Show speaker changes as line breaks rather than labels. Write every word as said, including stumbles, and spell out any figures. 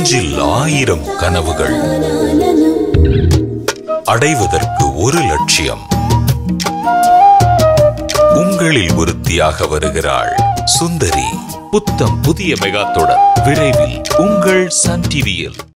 நெஞ்சில் ஆயிரம் கனவுகள், அடைவதற்கு ஒரு லட்சியம். உங்களில் ஒருத்தியாக வருகிறாள் சுந்தரி. புத்தம் புதிய மெகா தொடர் விரைவில் உங்கள் சன் டிவியில்.